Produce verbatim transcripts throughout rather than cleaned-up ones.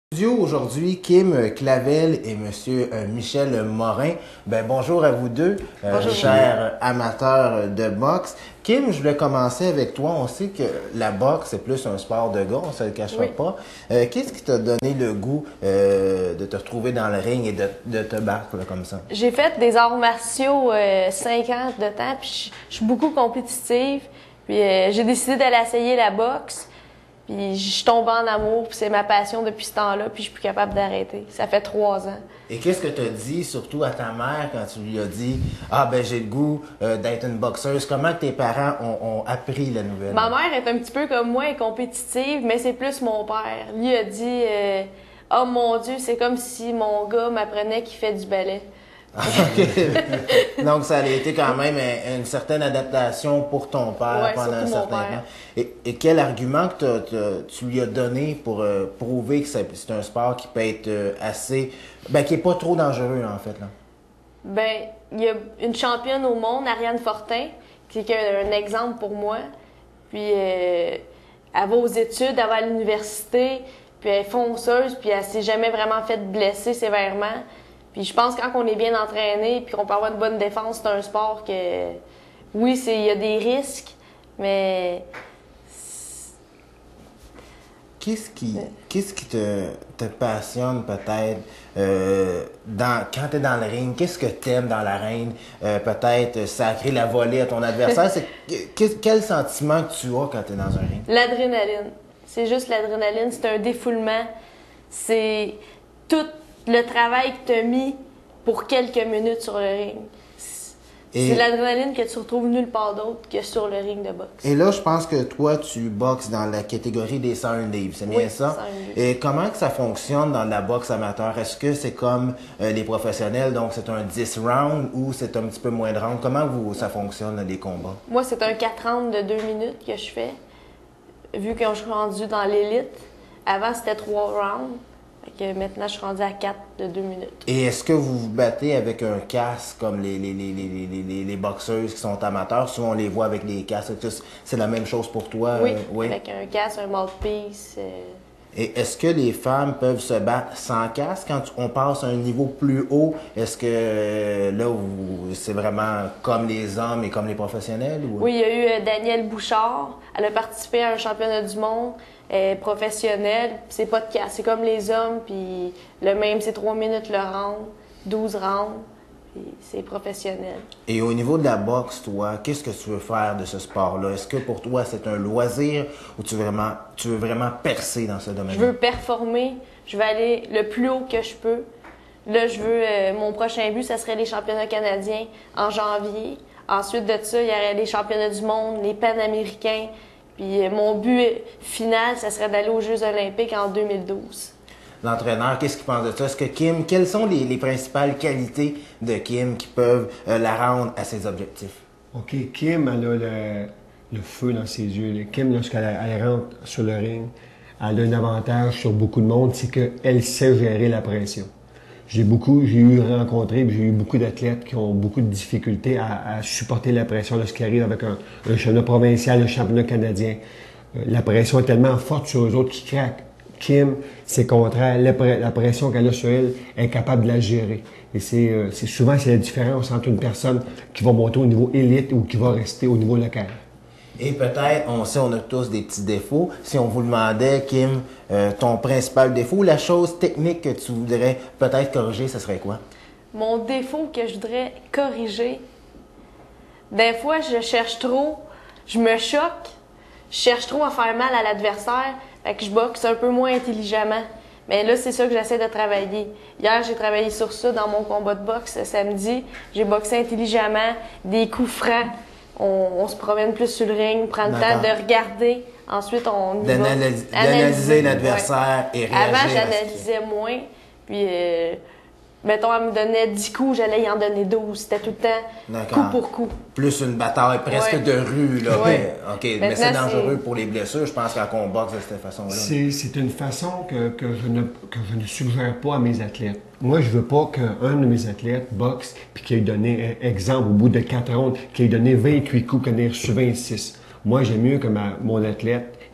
Studio aujourd'hui, Kim Clavel et Monsieur euh, Michel Morin. Ben bonjour à vous deux, euh, Bonjour. chers amateurs de boxe. Kim, je voulais commencer avec toi. On sait que la boxe c'est plus un sport de gars, on se le cachera Oui. pas. Euh, Qu'est-ce qui t'a donné le goût euh, de te retrouver dans le ring et de, de te battre là, comme ça? J'ai fait des arts martiaux euh, cinq ans de temps, puis je je suis beaucoup compétitive. Puis euh, j'ai décidé d'aller essayer la boxe. Puis je suis tombée en amour, puis c'est ma passion depuis ce temps-là, puis je suis plus capable d'arrêter. Ça fait trois ans. Et qu'est-ce que tu as dit surtout à ta mère quand tu lui as dit « Ah ben j'ai le goût euh, d'être une boxeuse ». Comment tes parents ont, ont appris la nouvelle? Ma mère est un petit peu comme moi, elle est compétitive, mais c'est plus mon père. Lui a dit euh, Oh mon Dieu, c'est comme si mon gars m'apprenait qu'il fait du ballet. OK. Donc, ça a été quand même un- une certaine adaptation pour ton père Ouais, pendant un surtout mon certain père. temps. Et, et quel argument que t'as- t'as- tu lui as donné pour euh, prouver que c'est c'est un sport qui peut être euh, assez... Ben, qui est pas trop dangereux, en fait, là? Ben, il y a une championne au monde, Ariane Fortin, qui est un, un exemple pour moi. Puis, euh, elle va aux études, elle va à l'université, puis elle est fonceuse, puis elle s'est jamais vraiment fait blesser sévèrement. Puis je pense que quand on est bien entraîné, puis qu'on peut avoir une bonne défense, c'est un sport que, oui, c'est il y a des risques, mais Qu'est-ce qui, qu'est-ce qui te, te passionne peut-être euh, dans, quand tu es dans le ring? Qu'est-ce que tu aimes dans l'arène? Euh, peut-être euh, sacrer la volée à ton adversaire. C'est, qu'est- quel sentiment que tu as quand tu es dans un ring? l'adrénaline. C'est juste l'adrénaline, c'est un défoulement. C'est tout le travail que tu as mis pour quelques minutes sur le ring. Et- C'est l'adrénaline que tu retrouves nulle part d'autre que sur le ring de boxe. Et là, je pense que toi, tu boxes dans la catégorie des cent un livres, c'est bien Oui, ça? cent un livres. Et comment que ça fonctionne dans la boxe amateur? Est-ce que c'est comme euh, les professionnels, donc c'est un dix rounds ou c'est un petit peu moins de rounds? Comment vous, ça fonctionne, là, les combats? Moi, c'est un quatre rounds de deux minutes que je fais, vu que je suis rendue dans l'élite. Avant, c'était trois rounds. Fait que maintenant, je suis rendue à quatre de deux minutes. Et est-ce que vous vous battez avec un casque comme les, les, les, les, les, les, les boxeuses qui sont amateurs? Souvent, on les voit avec des casques. C'est la même chose pour toi? Oui, euh, oui. avec un casque, un mouthpiece. euh, Et est-ce que les femmes peuvent se battre sans casque quand on passe à un niveau plus haut? Est-ce que euh, là, vous- c'est vraiment comme les hommes et comme les professionnels? Ou... Oui, il y a eu euh, Danielle Bouchard. Elle a participé à un championnat du monde euh, professionnel. C'est pas de casque, c'est comme les hommes. Puis le même, c'est trois minutes le round, douze rounds. Puis c'est professionnel. Et au niveau de la boxe, toi, qu'est-ce que tu veux faire de ce sport-là? Est-ce que pour toi, c'est un loisir ou tu veux vraiment, tu veux vraiment percer dans ce domaine? Je veux performer. Je veux aller le plus haut que je peux. Là, je veux. euh, mon prochain but, ça serait les championnats canadiens en janvier. Ensuite de ça, il y aurait les championnats du monde, les panaméricains. Puis euh, mon but final, ça serait d'aller aux Jeux olympiques en deux mille douze. L'entraîneur, qu'est-ce qu'il pense de ça? Est-ce que Kim, quelles sont les, les principales qualités de Kim qui peuvent euh, la rendre à ses objectifs? OK, Kim, elle a le, le feu dans ses yeux. là. Kim, lorsqu'elle elle rentre sur le ring, elle a un avantage sur beaucoup de monde, c'est qu'elle sait gérer la pression. J'ai beaucoup, j'ai eu rencontré, puis j'ai eu beaucoup d'athlètes qui ont beaucoup de difficultés à, à supporter la pression lorsqu'ils arrivent avec un, un championnat provincial, un championnat canadien. Euh, La pression est tellement forte sur eux autres qui craquent. Kim, c'est contraire. La, pre- la pression qu'elle a sur elle, elle est capable de la gérer. Et c'est euh, c'est souvent c'est la différence entre une personne qui va monter au niveau élite ou qui va rester au niveau local. Et peut-être, on sait, on a tous des petits défauts. Si on vous demandait, Kim, euh, ton principal défaut, la chose technique que tu voudrais peut-être corriger, ce serait quoi? Mon défaut que je voudrais corriger, des fois, je cherche trop, je me choque, je cherche trop à faire mal à l'adversaire, fait que je boxe un peu moins intelligemment. Mais là, c'est ça que j'essaie de travailler. Hier, j'ai travaillé sur ça dans mon combat de boxe ce samedi. J'ai boxé intelligemment, des coups francs. On, on se promène plus sur le ring, prend le temps D'accord. de regarder. Ensuite, on y va. D'analyser Analyser, l'adversaire et réagir. Avant, à ce qu'il- j'analysais moins. Puis, euh, mettons, elle me donnait dix coups, j'allais y en donner douze. C'était tout le temps D'accord. coup pour coup. Plus une bataille presque Ouais. de rue, là. Ouais. OK, mais c'est Maintenant, dangereux c'est- pour les blessures, je pense, quand on boxe de cette façon-là. C'est c'est une façon que, que, je ne, que je ne suggère pas à mes athlètes. Moi, je veux pas qu'un de mes athlètes boxe puis qu'il ait donné, euh, exemple, au bout de quatre rondes, qu'il ait donné vingt-huit coups, qu'il ait reçu vingt-six. Moi, j'aime mieux que ma, mon athlète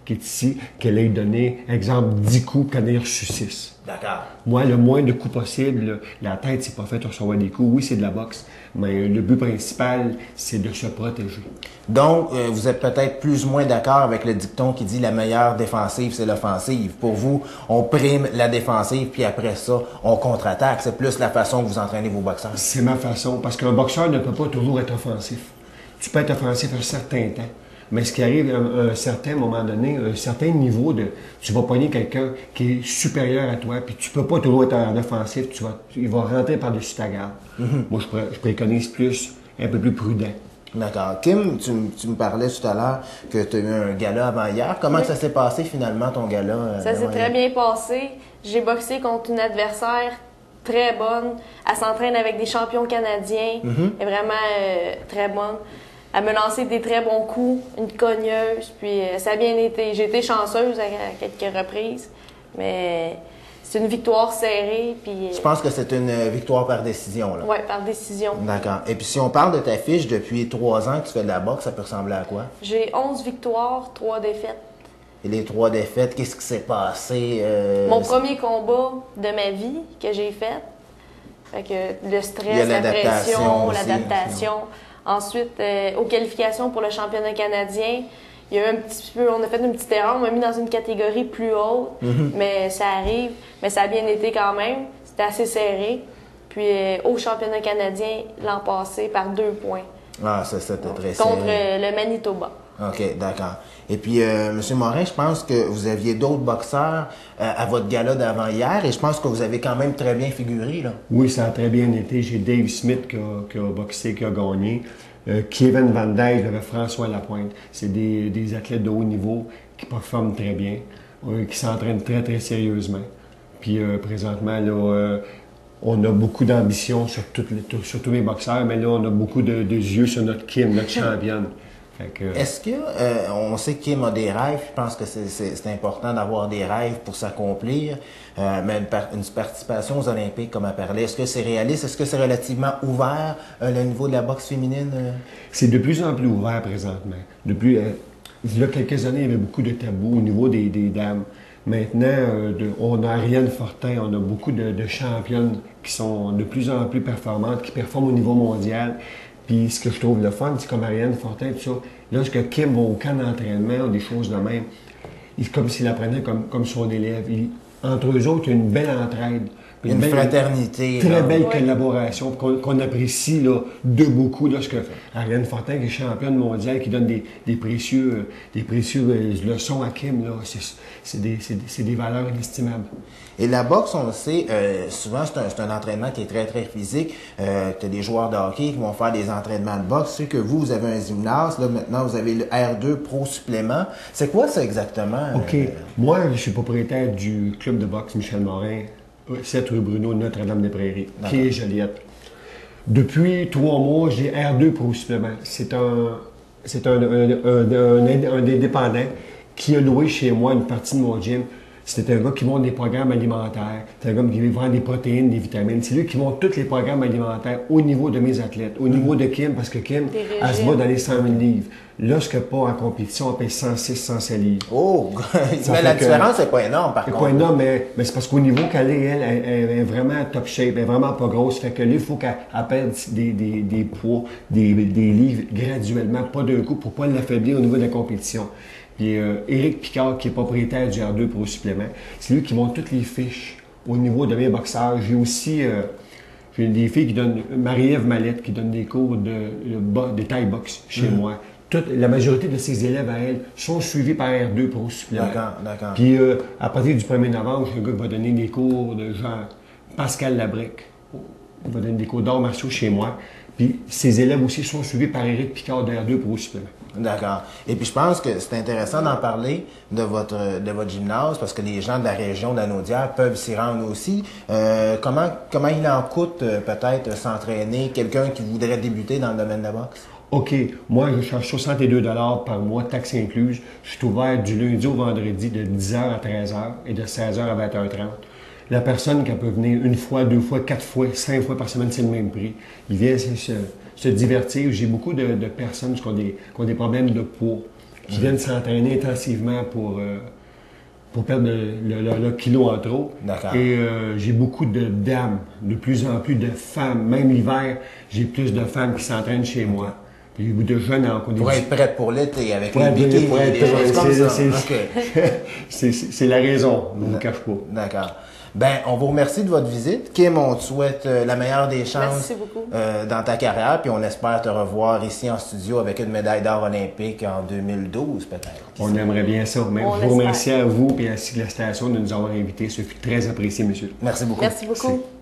qui est ici, qu'elle ait donné, exemple, dix coups, qu'elle ait reçu six. D'accord. Moi, le moins de coups possible, la tête, c'est pas fait de recevoir des coups. Oui, c'est de la boxe, mais le but principal, c'est de se protéger. Donc, euh, vous êtes peut-être plus ou moins d'accord avec le dicton qui dit la meilleure défensive, c'est l'offensive. Pour vous, on prime la défensive, puis après ça, on contre-attaque. C'est plus la façon que vous entraînez vos boxeurs. C'est ma façon, parce qu'un boxeur ne peut pas toujours être offensif. Tu peux être offensif un certain temps. Mais ce qui arrive à un, un certain moment donné, un certain niveau de... Tu vas pogner quelqu'un qui est supérieur à toi, puis tu peux pas toujours être en offensif, tu vas, il va rentrer par-dessus ta garde. Mm-hmm. Moi, je, pré, je préconise plus, un peu plus prudent. D'accord. Kim, tu, tu me parlais tout à l'heure que tu as eu un gala avant hier. Comment oui. ça s'est passé finalement, ton gala? Euh, ça s'est très bien passé. J'ai boxé contre une adversaire très bonne. Elle s'entraîne avec des champions canadiens. Mm-hmm. Elle est vraiment euh, très bonne. Elle me lançait des très bons coups, une cogneuse, puis euh, ça a bien été. J'ai été chanceuse à, à quelques reprises, mais c'est une victoire serrée. Puis, Je pense que c'est une victoire par décision. Oui, par décision. D'accord. Et puis si on parle de ta fiche, depuis trois ans que tu fais de la boxe, ça peut ressembler à quoi? J'ai onze victoires, trois défaites. Et les trois défaites, qu'est-ce qui s'est passé? Euh... Mon premier combat de ma vie que j'ai fait. Fait que le stress, la pression, l'adaptation. Ensuite, euh, aux qualifications pour le championnat canadien, il y a eu un petit peu, on a fait une petite erreur, on m'a mis dans une catégorie plus haute, mm-hmm. mais ça arrive, mais ça a bien été quand même, c'était assez serré. Puis euh, au championnat canadien, l'an passé, par deux points. Ah, ça, c'était très serré. Contre euh, le Manitoba. OK, d'accord. Et puis, euh, M. Morin, je pense que vous aviez d'autres boxeurs euh, à votre gala d'avant-hier et je pense que vous avez quand même très bien figuré, là. Oui, ça a très bien été. J'ai Dave Smith qui a, qui a boxé, qui a gagné. Euh, Kevin Van Dyke, j'avais François Lapointe. C'est des, des athlètes de haut niveau qui performent très bien, euh, qui s'entraînent très, très sérieusement. Puis, euh, présentement, là, euh, on a beaucoup d'ambition sur, sur tous les boxeurs, mais là, on a beaucoup de, de yeux sur notre Kim, notre championne. Que... Est-ce que, euh, on sait que Kim a des rêves, je pense que c'est important d'avoir des rêves pour s'accomplir, euh, mais une, par une participation aux Olympiques, comme elle parlait, est-ce que c'est réaliste? Est-ce que c'est relativement ouvert, euh, le niveau de la boxe féminine? Euh? C'est de plus en plus ouvert présentement. Depuis, euh, il y a quelques années, il y avait beaucoup de tabous au niveau des, des dames. Maintenant, euh, de, on a Ariane Fortin, on a beaucoup de, de championnes qui sont de plus en plus performantes, qui performent au niveau mondial. Puis ce que je trouve le fun, c'est comme Ariane Fortin, tout ça. Lorsque Kim va au camp d'entraînement ou des choses de même, c'est comme s'il apprenait comme, comme son élève. Il, entre eux autres, il y a une belle entraide. Une, une belle, fraternité. Très là. belle ouais. collaboration qu'on qu apprécie là, de beaucoup. Lorsque Ariane Fortin, qui est championne mondiale, qui donne des, des précieux, des précieuses leçons à Kim, c'est des, des, des valeurs inestimables. Et la boxe, on le sait, euh, souvent c'est un, un entraînement qui est très, très physique. Euh, tu as des joueurs de hockey qui vont faire des entraînements de boxe. C'est que vous, vous avez un gymnase. Là, maintenant, vous avez le R deux Pro Supplément. C'est quoi ça exactement? OK. Euh... Moi, je suis propriétaire du club de boxe Michel Morin, sept rue Bruno, Notre-Dame-des-Prairies, qui est Joliette. Depuis trois mois, j'ai R deux Pro Supplément. C'est un, c'est un, un, un, un, un indépendant qui a loué chez moi une partie de mon gym. C'est un gars qui monte des programmes alimentaires. C'est un gars qui vend des protéines, des vitamines. C'est lui qui monte tous les programmes alimentaires au niveau de mes athlètes, au niveau de Kim, parce que Kim, elle se bat dans les cent mille livres. Lorsque pas en compétition, on paye cent six, cent sept livres. Oh! Mais la différence n'est pas énorme, par contre. C'est pas énorme, mais, mais c'est parce qu'au niveau qu'elle est, elle, elle, elle est vraiment top shape, elle est vraiment pas grosse. Fait que là, il faut qu'elle perde des, des, des poids, des, des livres graduellement, pas d'un coup, pour pas l'affaiblir au niveau de la compétition. Puis euh, Éric Picard, qui est propriétaire du R deux Pro Supplément, c'est lui qui monte toutes les fiches au niveau de mes boxeurs. J'ai aussi euh, j'ai des filles qui donnent, Marie-Ève Mallette, qui donne des cours de, de, de Thai box chez mmh. moi. Toute, la majorité de ses élèves à elle sont suivis par R deux Pro Supplément. D'accord, d'accord. Puis euh, à partir du premier novembre, j'ai un gars qui va donner des cours de genre Pascal Labrec. Il va donner des cours d'arts martiaux chez moi. Puis ses élèves aussi sont suivis par Éric Picard de R deux Pro Supplément. D'accord. Et puis je pense que c'est intéressant d'en parler de votre de votre gymnase parce que les gens de la région d'Anaudière peuvent s'y rendre aussi. Euh, comment comment il en coûte euh, peut-être s'entraîner quelqu'un qui voudrait débuter dans le domaine de la boxe? OK. Moi, je charge soixante-deux dollars par mois, taxes incluses. Je suis ouvert du lundi au vendredi de dix heures à treize heures et de seize heures à vingt heures trente. La personne qui peut venir une fois, deux fois, quatre fois, cinq fois par semaine, c'est le même prix. Il vient se, se divertir. J'ai beaucoup de, de personnes qui ont, des, qui ont des problèmes de poids. qui viennent s'entraîner intensivement pour, euh, pour perdre le, le, le, le kilo en trop. D'accord. Et euh, j'ai beaucoup de dames, de plus en plus de femmes. Même l'hiver, j'ai plus de femmes qui s'entraînent chez moi. Puis il y a beaucoup de jeunes en Pour être prête pour l'été, avec Pour les être- bikinis, pour être- des choses comme c'est- ça. c'est- OK. C'est c'est la raison, je ne vous cache pas. D'accord. Ben, on vous remercie de votre visite. Kim, on te souhaite euh, la meilleure des chances Merci beaucoup. euh, dans ta carrière, puis on espère te revoir ici en studio avec une médaille d'or olympique en deux mille douze, peut-être. On aimerait bien ça. Mais On je vous l'espère. remercie à vous et ainsi que la station de nous avoir invités. Ce fut très apprécié, monsieur. Merci beaucoup. Merci beaucoup.